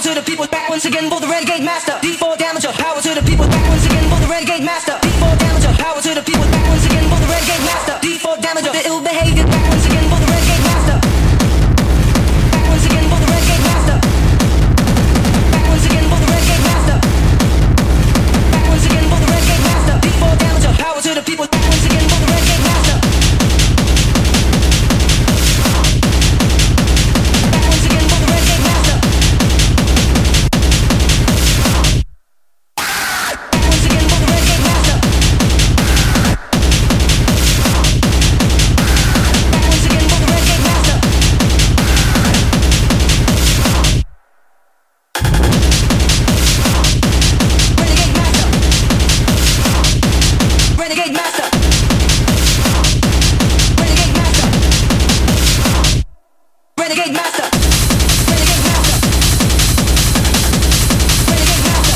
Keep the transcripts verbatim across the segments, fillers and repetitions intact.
to the people. Back once again for the renegade master. D four damager. Power to the people. Back once again for the renegade master. D four damager. Power to the people. Back once again for the renegade master. D four damager. The ill behavior. Back once again for the renegade master. Back once again for the renegade master. Back once again for the renegade master. Back once again for the renegade master. D four damager. Power to the people. Back once again for the renegade master. Back once again for the renegade master. Back once again for the renegade master. Back once again for the renegade master. Renegade master. Renegade master. Renegade master. Renegade master. Renegade master.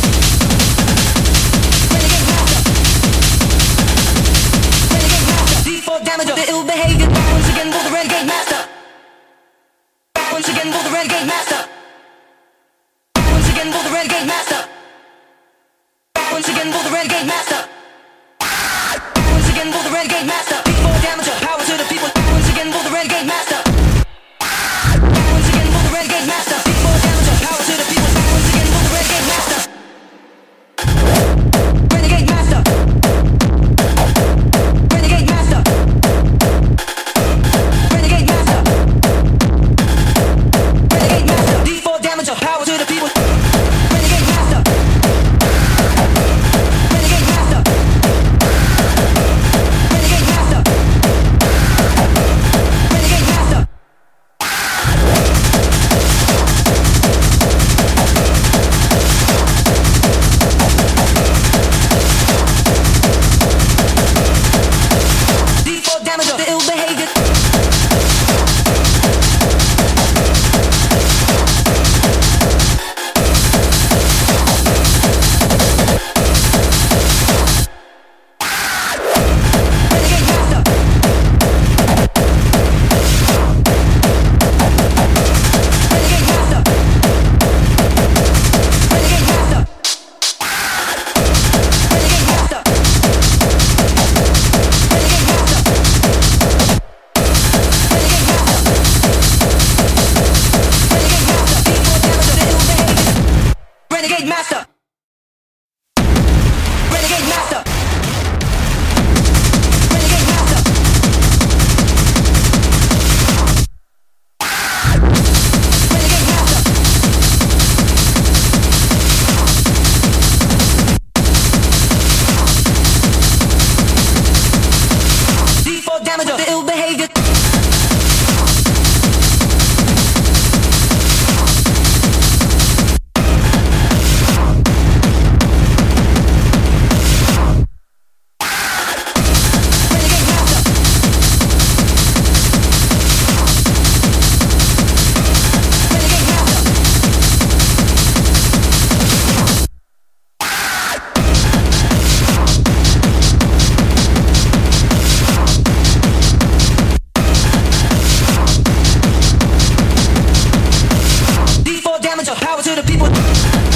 Renegade master. Renegade master. D four damager. The ill behavior. Back once again for the renegade master. Back once again for the renegade master. Back once again for the renegade master. Back once again for the renegade master. Back once again for the renegade master. D four damager. Power to the people. Back once again for the renegade master. Back once again for the renegade master. D four damager. Power to the people. Back once again for the renegade master. Renegade master. Renegade master. Renegade master. Renegade master. D four damager. Power to the people. Renegade master. Renegade master. Renegade master. Renegade master. D four damager. The ill behavior. Renegade master. Renegade master. Renegade master. Renegade master. Renegade master. Renegade master. Renegade master. D four damager. The ill behavior. Renegade master. Renegade master. Renegade master. Renegade master. D four damager. The ill behavior. Renegade master. Renegade master. D four damager. Power to the people.